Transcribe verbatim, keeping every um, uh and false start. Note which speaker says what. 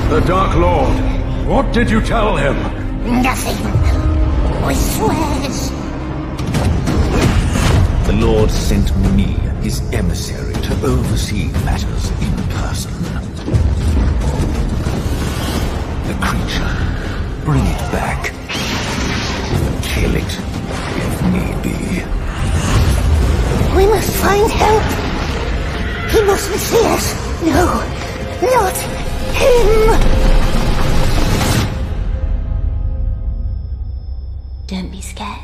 Speaker 1: The Dark Lord. What did you tell him?
Speaker 2: Nothing. I swears.
Speaker 3: The Lord sent me, his emissary, to oversee matters in person. The creature. Bring it back. Kill it, if need be.
Speaker 2: We must find help. He mustn't see us. No, not him.
Speaker 4: Don't be scared.